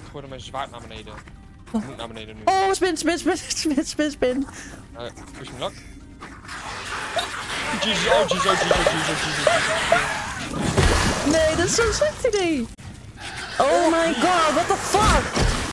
gooide mijn zwaard naar beneden. Ik moet naar beneden nu. Oh, spin. Push me luck. Jesus, oh Jesus. Nee, dat is zo'n slecht idee. Oh my god, what the fuck?